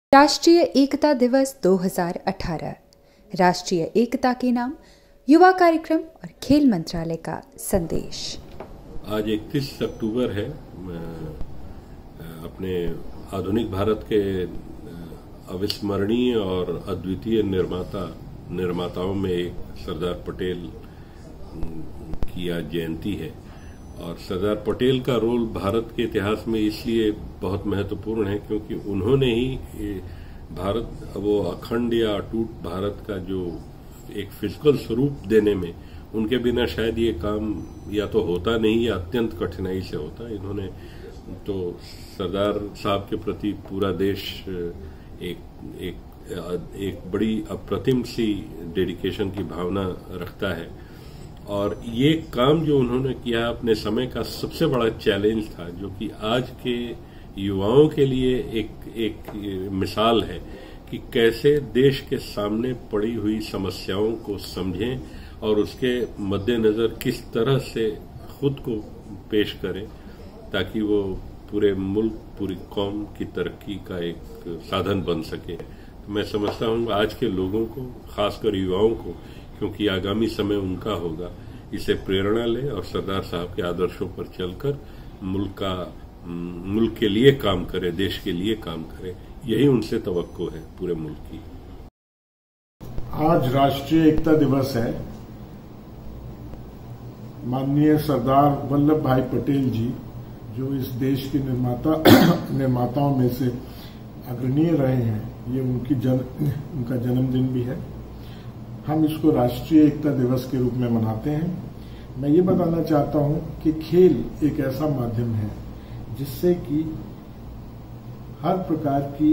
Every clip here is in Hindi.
राष्ट्रीय एकता दिवस 2018 राष्ट्रीय एकता के नाम, युवा कार्यक्रम और खेल मंत्रालय का संदेश। आज 31 अक्टूबर है। अपने आधुनिक भारत के अविस्मरणीय और अद्वितीय निर्माताओं में एक सरदार पटेल की आज जयंती है। और सरदार पटेल का रोल भारत के इतिहास में इसलिए बहुत महत्वपूर्ण है क्योंकि उन्होंने ही भारत वो अखंड या अटूट भारत का जो एक फिजिकल स्वरूप देने में, उनके बिना शायद ये काम या तो होता नहीं या अत्यंत कठिनाई से होता। इन्होंने तो सरदार साहब के प्रति पूरा देश एक बड़ी अप्रतिम सी डेडिकेशन की भावना रखता है। और ये काम जो उन्होंने किया अपने समय का सबसे बड़ा चैलेंज था, जो कि आज के युवाओं के लिए एक मिसाल है कि कैसे देश के सामने पड़ी हुई समस्याओं को समझें और उसके मद्देनजर किस तरह से खुद को पेश करें ताकि वो पूरे मुल्क, पूरी कौम की तरक्की का एक साधन बन सके। तो मैं समझता हूँ आज के लोगों को, खासकर युवाओं को, क्योंकि आगामी समय उनका होगा, इसे प्रेरणा ले और सरदार साहब के आदर्शों पर चलकर मुल्क के लिए काम करे, देश के लिए काम करे। यही उनसे तवक्को है पूरे मुल्क की। आज राष्ट्रीय एकता दिवस है। माननीय सरदार वल्लभ भाई पटेल जी, जो इस देश के निर्माताओं में से अग्रणीय रहे हैं, ये उनका जन्मदिन भी है। हम इसको राष्ट्रीय एकता दिवस के रूप में मनाते हैं। मैं ये बताना चाहता हूं कि खेल एक ऐसा माध्यम है जिससे कि हर प्रकार की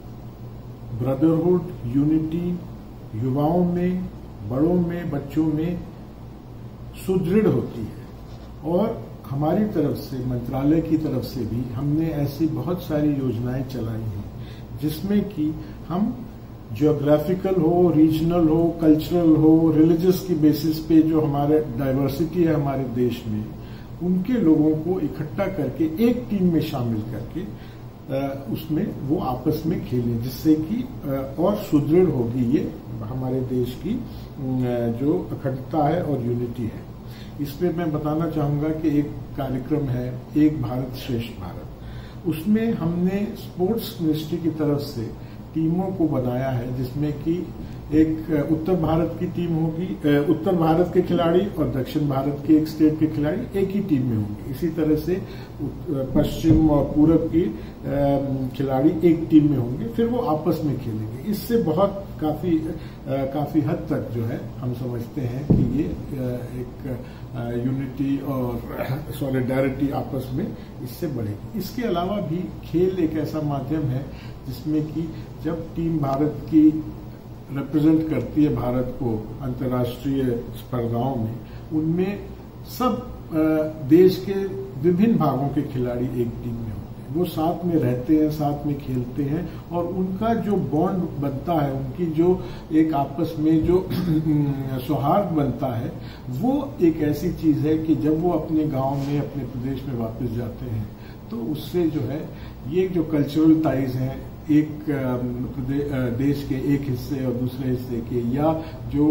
ब्रदरहुड, यूनिटी युवाओं में, बड़ों में, बच्चों में सुदृढ़ होती है। और हमारी तरफ से, मंत्रालय की तरफ से भी हमने ऐसी बहुत सारी योजनाएं चलाई हैं जिसमें कि हम ज्योग्राफिकल हो, रीजनल हो, कल्चरल हो, रिलीजियस की बेसिस पे जो हमारे डाइवर्सिटी है हमारे देश में, उनके लोगों को इकट्ठा करके एक टीम में शामिल करके उसमें वो आपस में खेलें, जिससे कि और सुदृढ़ होगी ये हमारे देश की जो अखंडता है और यूनिटी है। इसमें मैं बताना चाहूंगा कि एक कार्यक्रम है, एक भारत श्रेष्ठ भारत। उसमें हमने स्पोर्ट्स मिनिस्ट्री की तरफ से टीमों को बनाया है, जिसमें कि एक उत्तर भारत की टीम होगी, उत्तर भारत के खिलाड़ी और दक्षिण भारत के एक स्टेट के खिलाड़ी एक ही टीम में होंगे। इसी तरह से पश्चिम और पूरब की खिलाड़ी एक टीम में होंगे, फिर वो आपस में खेलेंगे। इससे बहुत काफी हद तक जो है हम समझते हैं कि ये एक यूनिटी और सॉलिडारिटी आपस में इससे बढ़ेगी। इसके अलावा भी खेल एक ऐसा माध्यम है जिसमें कि जब टीम भारत की रिप्रेजेंट करती है भारत को अंतर्राष्ट्रीय स्पर्धाओं में, उनमें सब देश के विभिन्न भागों के खिलाड़ी एक टीम में होते हैं। वो साथ में रहते हैं, साथ में खेलते हैं और उनका जो बॉन्ड बनता है, उनकी जो एक आपस में जो सौहार्द बनता है, वो एक ऐसी चीज है कि जब वो अपने गांव में, अपने प्रदेश में वापस जाते हैं तो उससे जो है ये जो कल्चरल टाइज हैं, एक देश के एक हिस्से और दूसरे हिस्से के, या जो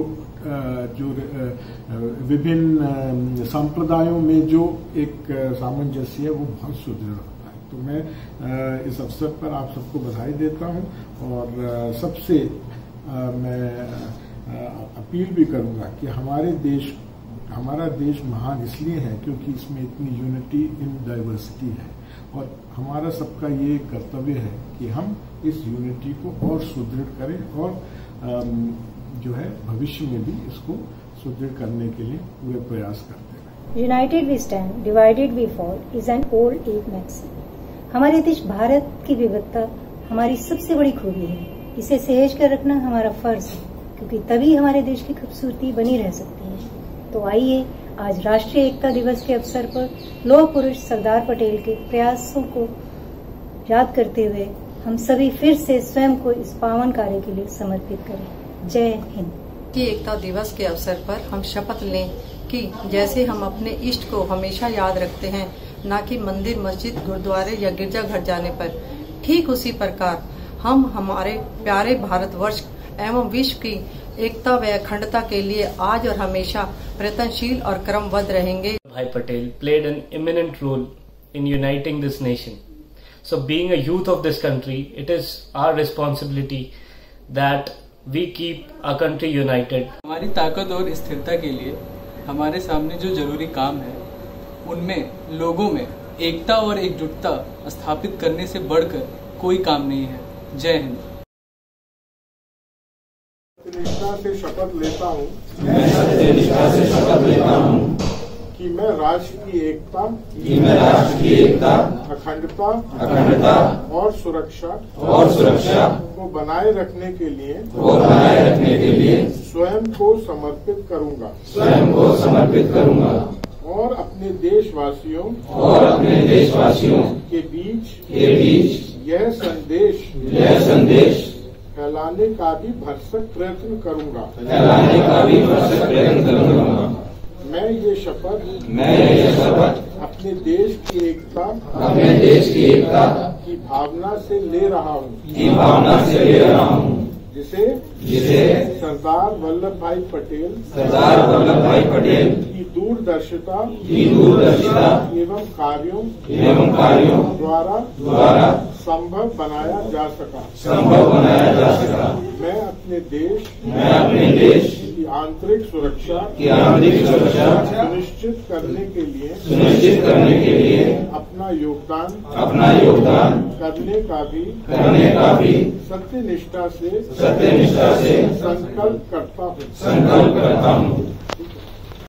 विभिन्न संप्रदायों में जो एक सामंजस्य है, वो बहुत सुदृढ़ होता है। तो मैं इस अवसर पर आप सबको बधाई देता हूं और सबसे मैं अपील भी करूंगा कि हमारा देश महान इसलिए है क्योंकि इसमें इतनी यूनिटी इन डाइवर्सिटी है और हमारा सबका ये कर्तव्य है कि हम इस यूनिटी को और सुदृढ़ करें और जो है भविष्य में भी इसको सुदृढ़ करने के लिए पूरे प्रयास करते रहें। United we stand, divided we fall is an old age maxim. हमारे देश भारत की विविधता हमारी सबसे बड़ी खूबी है। इसे सहेज कर रखना हमारा फर्ज है, क्योंकि तभी हमारे देश की खूबसूरती बनी रह सकती है। तो आइए आज राष्ट्रीय एकता दिवस के अवसर पर लौह पुरुष सरदार पटेल के प्रयासों को याद करते हुए हम सभी फिर से स्वयं को इस पावन कार्य के लिए समर्पित करें। जय हिंद। राष्ट्रीय एकता दिवस के अवसर पर हम शपथ लें कि जैसे हम अपने इष्ट को हमेशा याद रखते हैं, न कि मंदिर, मस्जिद, गुरुद्वारे या गिरजाघर जाने पर, ठीक उसी प्रकार हम हमारे प्यारे भारतवर्ष एवं विश्व की एकता व अखंडता के लिए आज और हमेशा प्रयत्नशील और क्रमबद्ध रहेंगे। Bhai Patel played an eminent role in uniting this nation. So being a youth of this country, it is our responsibility that we keep our country united. हमारी ताकत और स्थिरता के लिए हमारे सामने जो जरूरी काम है उनमें लोगों में एकता और एकजुटता स्थापित करने से बढ़कर कोई काम नहीं है। जय हिंद। निष्ठा से शपथ लेता हूँ मैं सत्यनिष्ठा से शपथ लेता हूँ कि मैं राष्ट्र की एकता अखंडता और सुरक्षा को बनाए रखने के लिए स्वयं को समर्पित करूंगा और अपने देशवासियों के बीच यह संदेश फैलाने का भी भरसक प्रयत्न करूंगा। मैं ये शपथ अपने देश की एकता की भावना से ले रहा हूँ जिसे सरदार वल्लभ भाई पटेल की दूरदर्शिता एवं कार्यों द्वारा संभव बनाया जा सका। मैं अपने देश की आंतरिक सुरक्षा सुनिश्चित करने के लिए अपना योगदान करने का भी सत्यनिष्ठा से संकल्प करता हूँ।